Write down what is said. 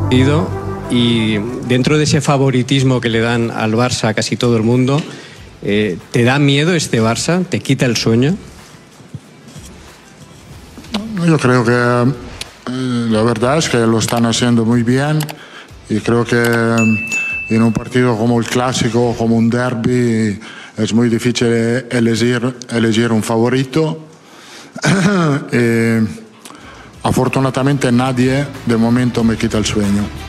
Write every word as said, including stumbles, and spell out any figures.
Y dentro de ese favoritismo que le dan al Barça a casi todo el mundo, eh, ¿te da miedo este Barça? ¿Te quita el sueño? Yo creo que eh, la verdad es que lo están haciendo muy bien y creo que eh, en un partido como el Clásico, como un derby, es muy difícil elegir, elegir un favorito. eh, Afortunadamente nadie de momento me quita el sueño.